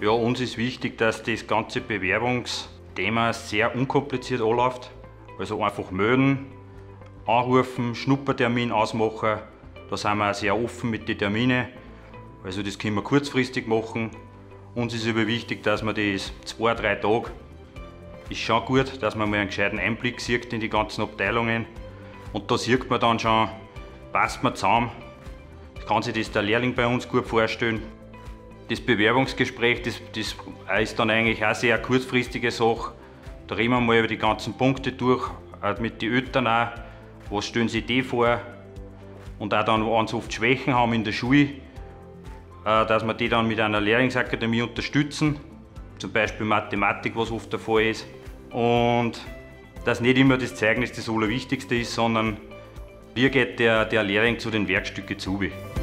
Ja, uns ist wichtig, dass das ganze Bewerbungsthema sehr unkompliziert anläuft. Also einfach melden, anrufen, Schnuppertermin ausmachen. Da sind wir auch sehr offen mit den Terminen. Also das können wir kurzfristig machen. Uns ist aber wichtig, dass man das 2-3 Tage ist schon gut, dass man mal einen gescheiten Einblick sieht in die ganzen Abteilungen. Und da sieht man dann schon, passt man zusammen. Kann sich das der Lehrling bei uns gut vorstellen. Das Bewerbungsgespräch, das ist dann eigentlich auch eine sehr kurzfristige Sache. Da reden wir mal über die ganzen Punkte durch, auch mit den Eltern auch. Was stellen sie die vor? Und auch dann, wenn sie oft Schwächen haben in der Schule, dass wir die dann mit einer Lehrlingsakademie unterstützen. Zum Beispiel Mathematik, was oft der Fall ist. Und dass nicht immer das Zeugnis das Allerwichtigste ist, sondern wie geht der Lehrling zu den Werkstücken zu.